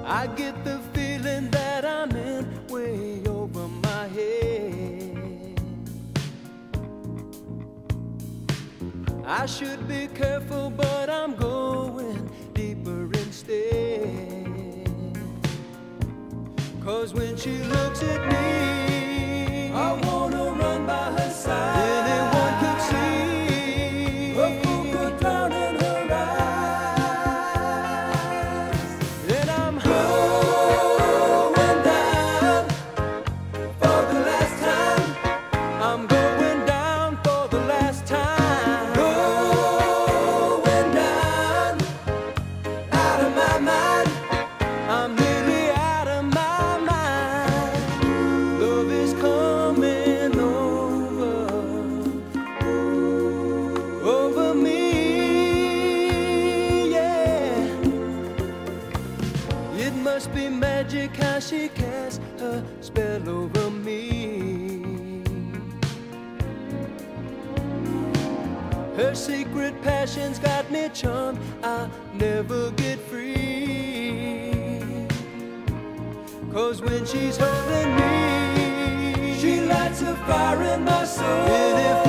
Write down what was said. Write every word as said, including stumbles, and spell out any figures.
I get the feeling that I'm in way over my head. I should be careful, but I'm going deeper instead. 'Cause when she looks at me, I wanna run by her side. Anyone could see a fool could drown in her eyes. And I'm going down for the last time. I'm going down for the last time. Going down out of my mind. I'm nearly out of my must be magic how she casts her spell over me. Her secret passion's got me charmed, I'll never get free. 'Cause when she's holding me, she lights a fire in my soul.